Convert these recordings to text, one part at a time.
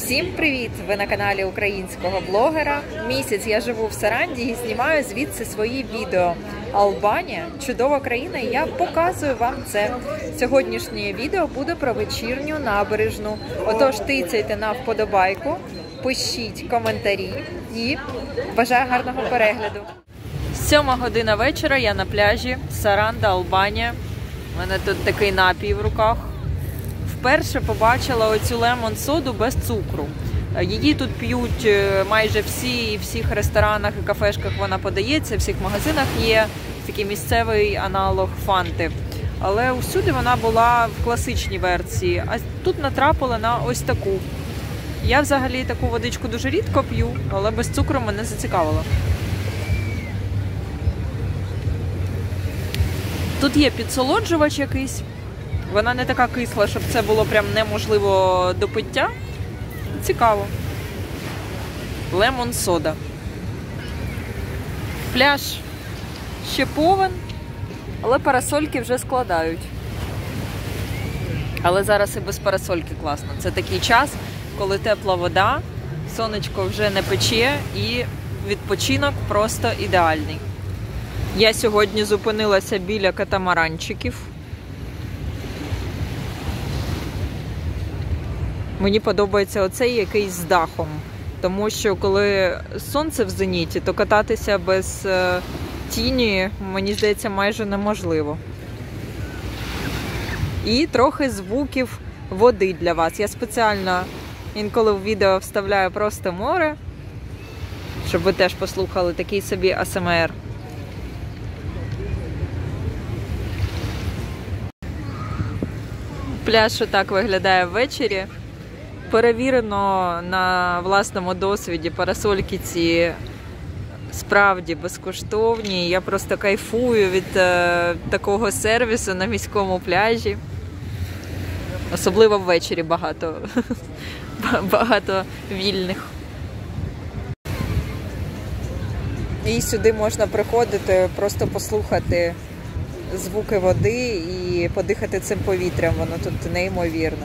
Всім привіт! Ви на каналі українського блогера. Місяць я живу в Саранді і знімаю звідси свої відео. Албанія – чудова країна, і я показую вам це. Сьогоднішнє відео буде про вечірню набережну. Отож, тицяйте на вподобайку, пишіть коментарі і бажаю гарного перегляду. 7 година вечора, я на пляжі, Саранда, Албанія. У мене тут такий напій в руках. Вперше побачила оцю лемон-соду без цукру. Її тут п'ють майже всі, в всіх ресторанах і кафешках вона подається, в всіх магазинах є такий місцевий аналог фанти. Але усюди вона була в класичній версії, а тут натрапила на ось таку. Я взагалі таку водичку дуже рідко п'ю, але без цукру мене зацікавило. Тут є підсолоджувач якийсь. Вона не така кисла, щоб це було прям неможливо до пиття. Цікаво. Лемон-сода. Пляж ще повен, але парасольки вже складають. Але зараз і без парасольки класно. Це такий час, коли тепла вода, сонечко вже не пече і відпочинок просто ідеальний. Я сьогодні зупинилася біля катамаранчиків. Мені подобається оцей якийсь з дахом, тому що коли сонце в зеніті, то кататися без тіні, мені здається, майже неможливо. І трохи звуків води для вас. Я спеціально інколи в відео вставляю просто море, щоб ви теж послухали такий собі АСМР. Пляж отак виглядає ввечері. Перевірено на власному досвіді, парасольки ці справді безкоштовні. Я просто кайфую від такого сервісу на міському пляжі. Особливо ввечері багато вільних. І сюди можна приходити, просто послухати звуки води і подихати цим повітрям. Воно тут неймовірно.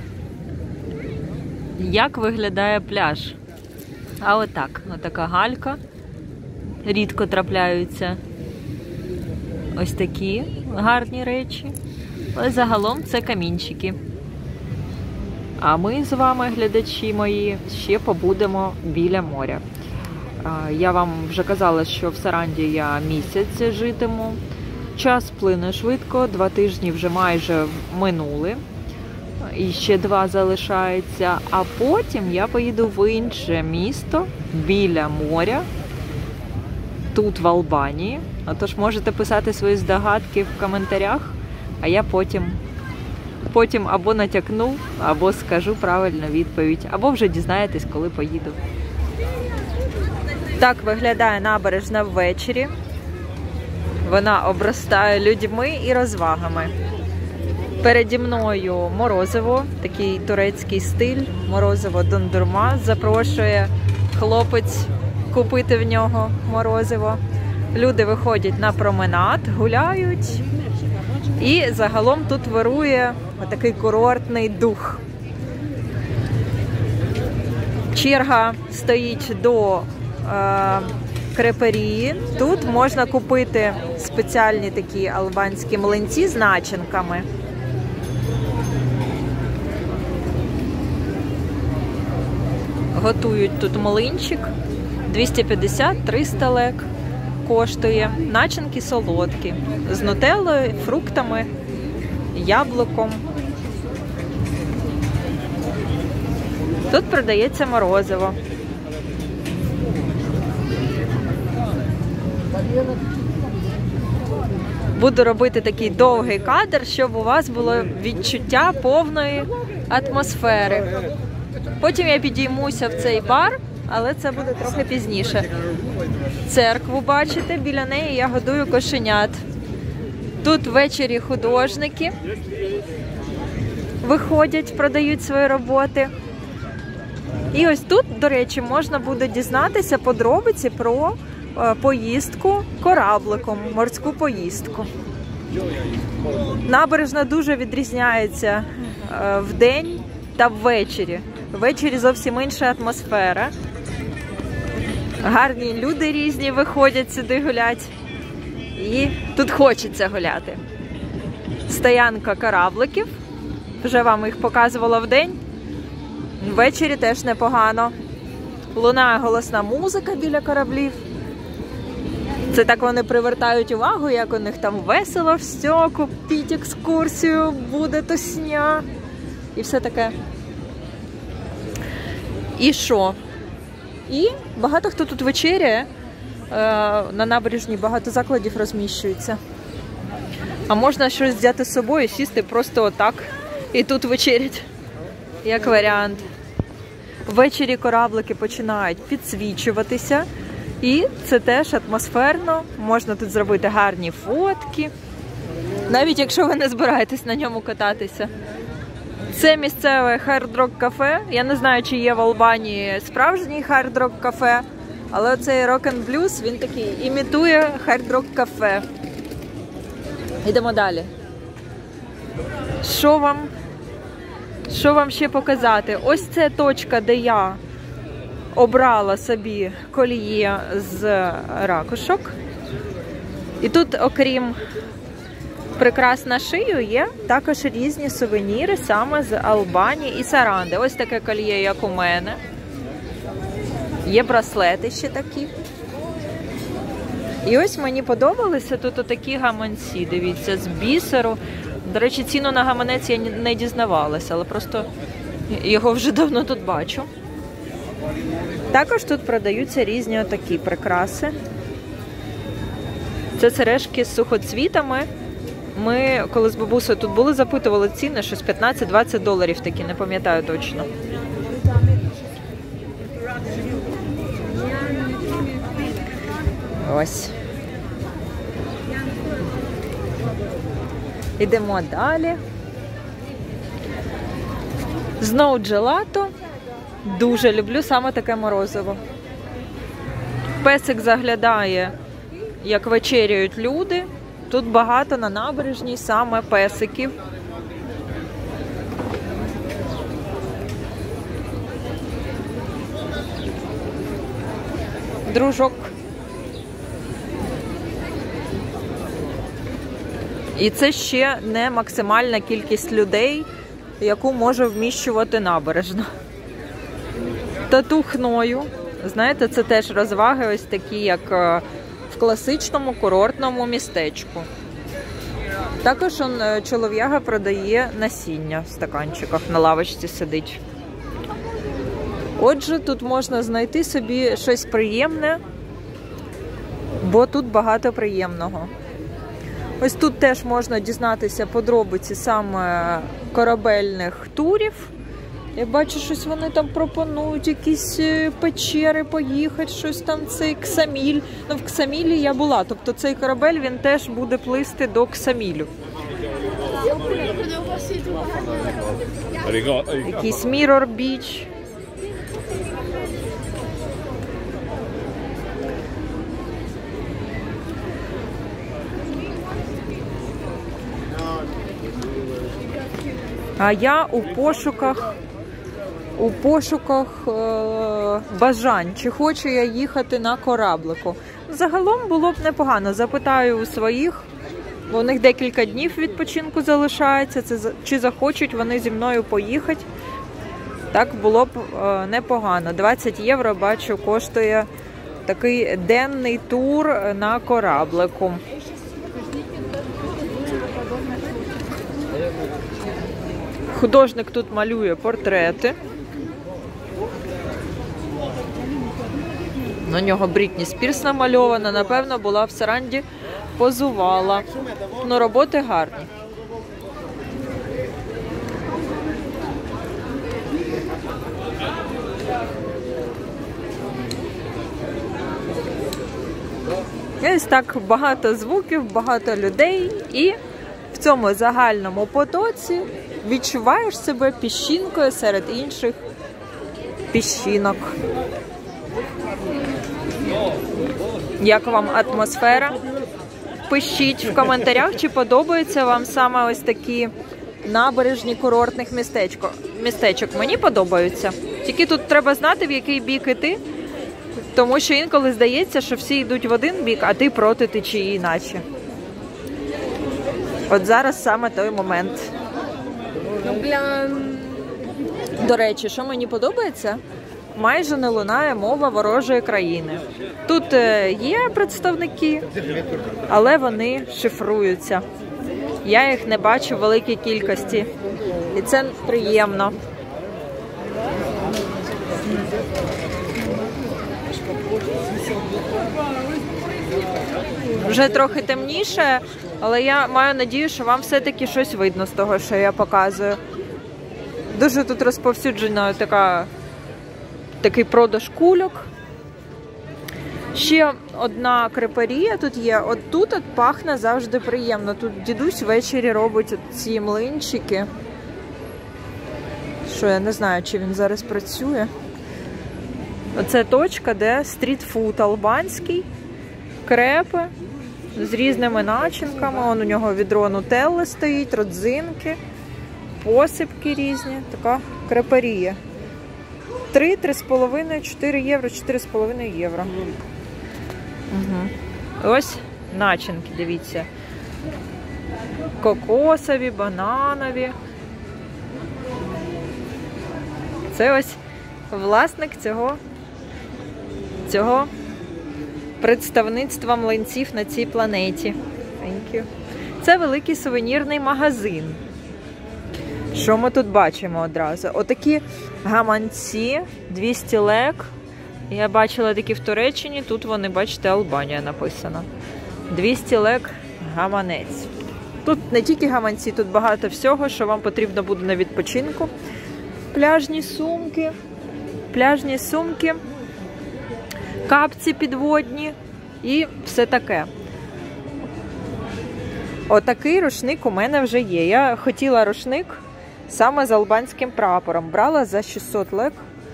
Як виглядає пляж? А отак. Отака галька. Рідко трапляються ось такі гарні речі. Але загалом це камінчики. А ми з вами, глядачі мої, ще побудемо біля моря. Я вам вже казала, що в Саранді я місяць житиму. Час плине швидко, 2 тижні вже майже минули. І ще 2 залишаються, а потім я поїду в інше місто біля моря, тут в Албанії. Отож можете писати свої здогадки в коментарях, а я потім або натякну, або скажу правильну відповідь, або вже дізнаєтесь, коли поїду. Так виглядає набережна ввечері. Вона обростає людьми і розвагами. Переді мною морозиво, такий турецький стиль, морозиво дондурма, запрошує хлопець купити в нього морозиво. Люди виходять на променад, гуляють, і загалом тут вирує такий курортний дух. Черга стоїть до креперії. Тут можна купити спеціальні такі албанські млинці з начинками. Готують тут млинчик, 250-300 лек коштує. Начинки солодкі, з нутеллою, фруктами, яблуком. Тут продається морозиво. Буду робити такий довгий кадр, щоб у вас було відчуття повної атмосфери. Потім я підіймуся в цей бар, але це буде трохи пізніше. Церкву бачите, біля неї я годую кошенят. Тут ввечері художники виходять, продають свої роботи. І ось тут, до речі, можна буде дізнатися подробиці про поїздку корабликом, морську поїздку. Набережна дуже відрізняється вдень та ввечері. Ввечері зовсім інша атмосфера. Гарні люди різні виходять сюди гуляти. І тут хочеться гуляти. Стоянка корабликів. Вже вам їх показувала вдень. Ввечері теж непогано. Лунає голосна музика біля кораблів. Це так вони привертають увагу, як у них там весело, все, купіть екскурсію, буде тусня. І все таке. І що? І багато хто тут вечеряє. На набережні багато закладів розміщується. А можна щось взяти з собою, сісти просто отак. І тут вечерять. Як варіант. Ввечері кораблики починають підсвічуватися. І це теж атмосферно. Можна тут зробити гарні фотки. Навіть якщо ви не збираєтесь на ньому кататися. Це місцеве хард-рок кафе. Я не знаю, чи є в Албанії справжній хард-рок кафе. Але оцей рок-н-блюз, він такий, імітує хард-рок кафе. Йдемо далі. Що вам ще показати? Ось це точка, де я обрала собі коліє з ракушок. І тут, окрім прикрас на шию, є також різні сувеніри саме з Албанії і Саранди. Ось таке коліє, як у мене. Є браслети ще такі. І ось мені подобалися тут отакі гаманці, дивіться, з бісеру. До речі, ціну на гаманець я не дізнавалася, але просто його вже давно тут бачу. Також тут продаються різні отакі прикраси. Це сережки з сухоцвітами. Ми, коли з бабусею тут були, запитували ціни, щось 15-20 доларів такі, не пам'ятаю точно. Ось. Ідемо далі. Знову джелато. Дуже люблю саме таке морозиво. Песик заглядає, як вечеряють люди. Тут багато на набережній саме песиків. Дружок. І це ще не максимальна кількість людей, яку може вміщувати набережна. Тату хною. Знаєте, це теж розваги ось такі, як в класичному курортному містечку. Також чолов'яга продає насіння в стаканчиках, на лавочці сидить. Отже, тут можна знайти собі щось приємне, бо тут багато приємного. Ось тут теж можна дізнатися подробиці саме корабельних турів. Я бачу, щось вони там пропонують, якісь печери поїхати, щось там, цей Ксаміль. Ну, в Ксамілі я була, тобто цей корабель, він теж буде плисти до Ксамілю. Якийсь Mirror Beach. А я у пошуках бажань, чи хочу я їхати на кораблику. Загалом було б непогано. Запитаю у своїх, бо у них декілька днів відпочинку залишається, чи захочуть вони зі мною поїхати. Так було б непогано. 20 євро, бачу, коштує такий денний тур на кораблику. Художник тут малює портрети. На нього Брітні Спірс намальована. Напевно, була в Саранді, позувала. Ну, роботи гарні. І ось так багато звуків, багато людей. І в цьому загальному потоці відчуваєш себе піщинкою серед інших піщинок. Як вам атмосфера? Пишіть в коментарях, чи подобаються вам саме ось такі набережні курортних містечок мені подобаються. Тільки тут треба знати, в який бік іти, тому що інколи здається, що всі йдуть в один бік, а ти проти течії іначе. От зараз саме той момент. До речі, що мені подобається? Майже не лунає мова ворожої країни. Тут є представники, але вони шифруються. Я їх не бачу в великій кількості. І це приємно. Вже трохи темніше, але я маю надію, що вам все-таки щось видно з того, що я показую. Дуже тут розповсюджено такий продаж кульок. Ще одна креперія тут є. От тут пахне завжди приємно. Тут дідусь ввечері робить ці млинчики. Що, я не знаю, чи він зараз працює. Оце точка, де стрітфуд албанський. Крепи з різними начинками. Вон у нього відро нутелли стоїть, родзинки, посипки різні. Така креперія. 3,5, 4 євро, 4,5 євро. Угу. Ось начинки, дивіться. Кокосові, бананові. Це ось власник цього представництва млинців на цій планеті. Thank you. Це великий сувенірний магазин. Що ми тут бачимо одразу? Отакі гаманці, 200 лек. Я бачила такі в Туреччині, тут вони, бачите, Албанія написано. 200 лек гаманець. Тут не тільки гаманці, тут багато всього, що вам потрібно буде на відпочинку. Пляжні сумки, капці підводні і все таке. Отакий рушник у мене вже є. Я хотіла рушник саме з албанським прапором. Брала за 600 лек.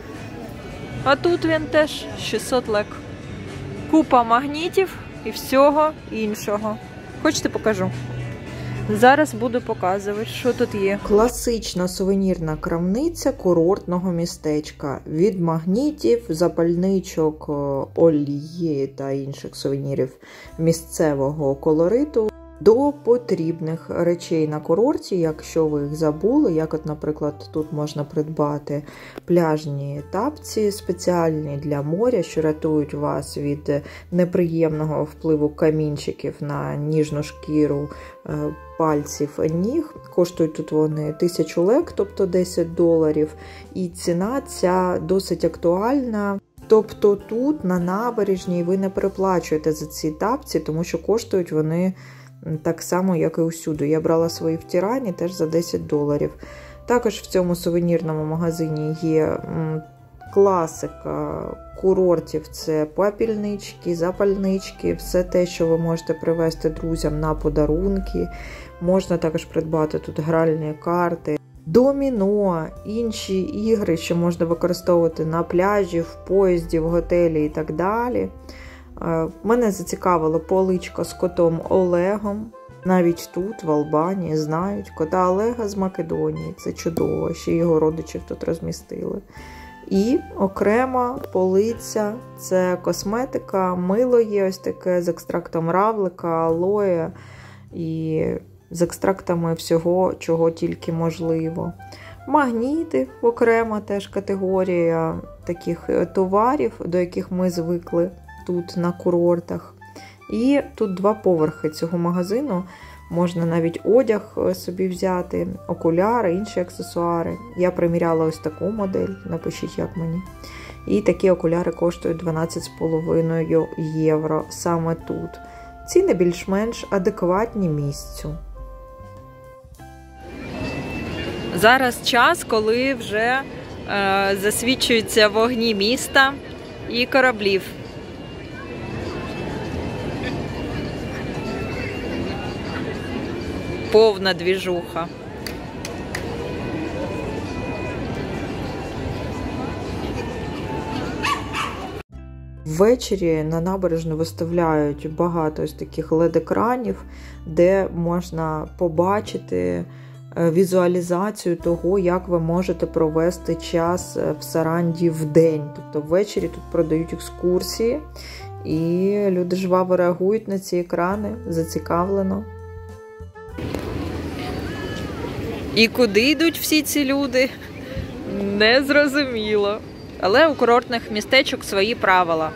А тут він теж 600 лек. Купа магнітів і всього іншого. Хочете, покажу? Зараз буду показувати, що тут є. Класична сувенірна крамниця курортного містечка. Від магнітів, запальничок, олії та інших сувенірів місцевого колориту до потрібних речей на курорті, якщо ви їх забули, як от, наприклад, тут можна придбати пляжні тапці спеціальні для моря, що рятують вас від неприємного впливу камінчиків на ніжну шкіру пальців ніг. Коштують тут вони 1000 лек, тобто $10. І ціна ця досить актуальна. Тобто тут на набережній ви не переплачуєте за ці тапці, тому що коштують вони так само, як і усюди. Я брала свої в Тірані теж за $10. Також в цьому сувенірному магазині є класика курортів. Це папільнички, запальнички, все те, що ви можете привезти друзям на подарунки. Можна також придбати тут гральні карти, доміно, інші ігри, що можна використовувати на пляжі, в поїзді, в готелі і так далі. Мене зацікавила поличка з котом Олегом. Навіть тут, в Албанії, знають кота Олега з Македонії. Це чудово, ще його родичів тут розмістили. І окрема полиця – це косметика, мило є ось таке з екстрактом равлика, алоє і з екстрактами всього, чого тільки можливо. Магніти – окрема теж категорія таких товарів, до яких ми звикли тут на курортах. І тут 2 поверхи цього магазину. Можна навіть одяг собі взяти, окуляри, інші аксесуари. Я приміряла ось таку модель, напишіть, як мені. І такі окуляри коштують 12,5 євро саме тут. Ціни більш-менш адекватні місцю. Зараз час, коли вже засвічуються вогні міста і кораблів. Повна двіжуха. Ввечері на набережну виставляють багато ось таких LED-екранів, де можна побачити візуалізацію того, як ви можете провести час в Саранді в день. Тобто ввечері тут продають екскурсії, і люди жваво реагують на ці екрани, зацікавлено. І куди йдуть всі ці люди? Не зрозуміло. Але у курортних містечок свої правила.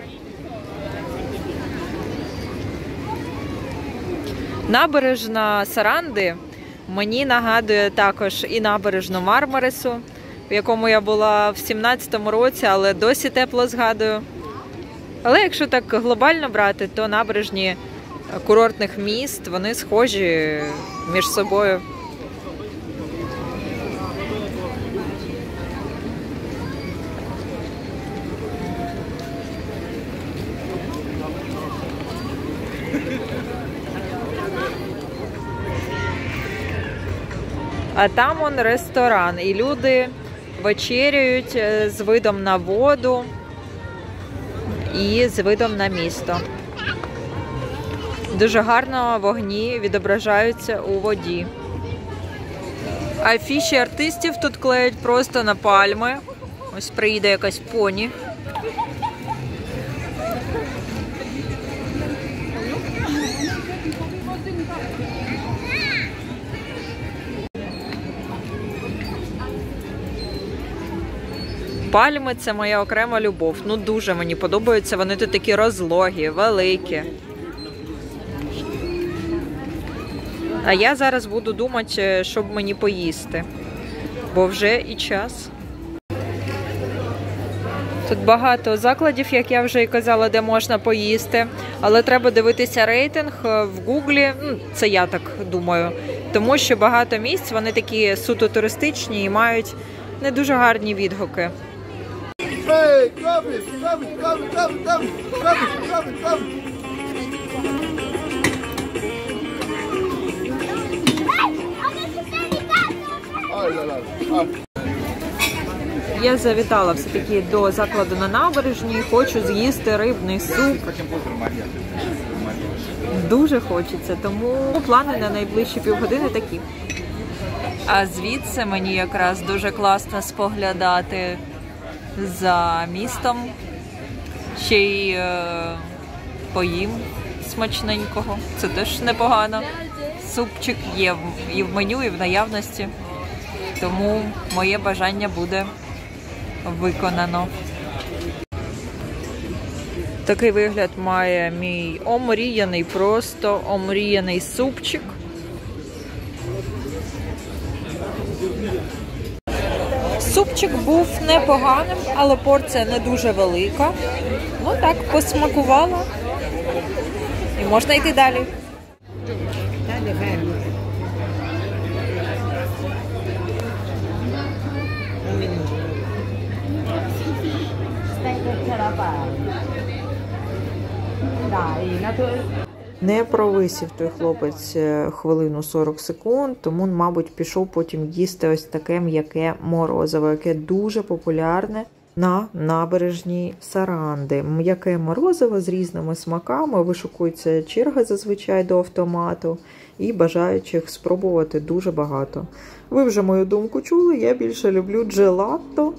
Набережна Саранди мені нагадує також і набережну Мармарису, в якому я була в 17-му році, але досі тепло згадую. Але якщо так глобально брати, то набережні курортних міст, вони схожі між собою. А там он ресторан, і люди вечеряють з видом на воду і з видом на місто. Дуже гарно вогні відображаються у воді. Афіші артистів тут клеють просто на пальми. Ось приїде якась поні. Пальми – це моя окрема любов. Ну, дуже мені подобаються. Вони тут такі розлогі, великі. А я зараз буду думати, щоб мені поїсти. Бо вже і час. Тут багато закладів, як я вже і казала, де можна поїсти. Але треба дивитися рейтинг в Гуглі. Це я так думаю. Тому що багато місць, вони такі суто туристичні і мають не дуже гарні відгуки. Hey, grab it, grab it, grab it, grab it, grab it, grab it, grab it, grab it. Я завітала все-таки до закладу на набережній, хочу з'їсти рибний суп. Дуже хочеться, тому плани на найближчі півгодини такі. А звідси мені якраз дуже класно споглядати за містом, ще й поїм смачненького, це теж непогано. Супчик є і в меню, і в наявності, тому моє бажання буде виконано. Такий вигляд має мій омріяний, просто омріяний супчик. Супчик був непоганим, але порція не дуже велика. Ну так, посмакувала. І можна йти далі. Не провисів той хлопець хвилину 40 секунд, тому, мабуть, пішов потім їсти ось таке м'яке морозиво, яке дуже популярне на набережній Саранди. М'яке морозиво з різними смаками, вишукується черга зазвичай до автомату, і бажаючих спробувати дуже багато. Ви вже мою думку чули, я більше люблю джелато.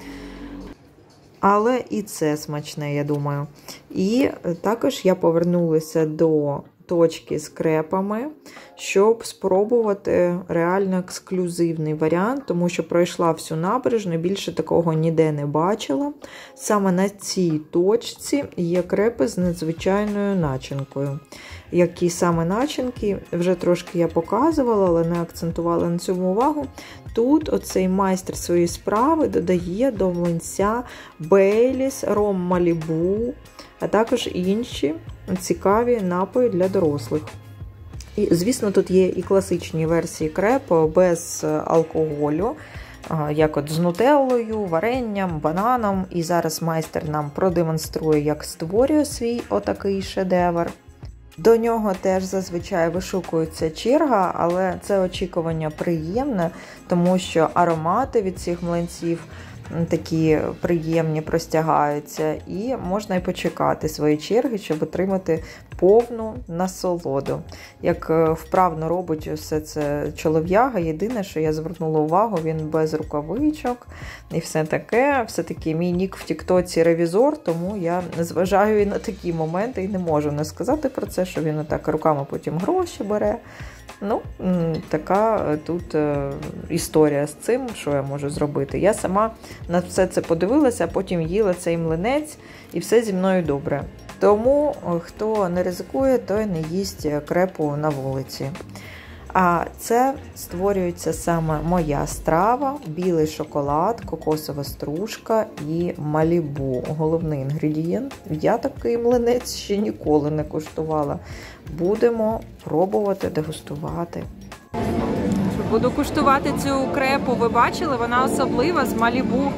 Але і це смачне, я думаю. І також я повернулася до точки з крепами, щоб спробувати реально ексклюзивний варіант, тому що пройшла всю набережну, більше такого ніде не бачила. Саме на цій точці є крепи з надзвичайною начинкою. Які саме начинки, вже трошки я показувала, але не акцентувала на цьому увагу. Тут оцей майстер своєї справи додає до млинця Бейліс, ром Малібу, а також інші цікаві напої для дорослих. І, звісно, тут є і класичні версії креп без алкоголю, як от з нутеллою, варенням, бананом. І зараз майстер нам продемонструє, як створює свій отакий шедевр. До нього теж зазвичай вишукується черга, але це очікування приємне, тому що аромати від цих млинців такі приємні простягаються, і можна і почекати свої черги, щоб отримати повну насолоду. Як вправно робить все це чолов'яга, єдине, що я звернула увагу, він без рукавичок і все таке. Все-таки мій нік в тіктоці ревізор, тому я зважаю і на такі моменти, і не можу не сказати про це, що він отак руками потім гроші бере. Ну, така тут історія з цим, що я можу зробити. Я сама на все це подивилася, а потім їла цей млинець, і все зі мною добре. Тому, хто не ризикує, той не їсть крепу на вулиці. А це створюється саме моя страва, білий шоколад, кокосова стружка і малібу. Головний інгредієнт. Я такий млинець ще ніколи не куштувала. Будемо пробувати, дегустувати. Буду куштувати цю крепу. Ви бачили? Вона особлива, з малібу.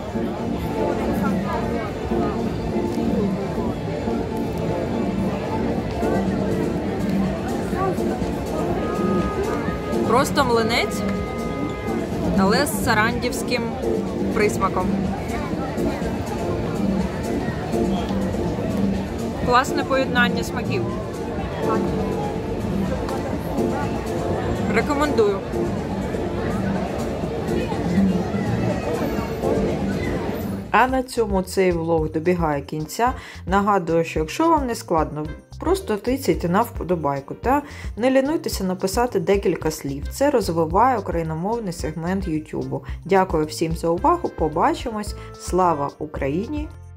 Просто млинець, але з сарандівським присмаком. Класне поєднання смаків. Рекомендую. А на цьому цей влог добігає кінця. Нагадую, що якщо вам не складно, просто тицяйте на вподобайку та не лінуйтеся написати декілька слів. Це розвиває україномовний сегмент YouTube. Дякую всім за увагу, побачимось. Слава Україні!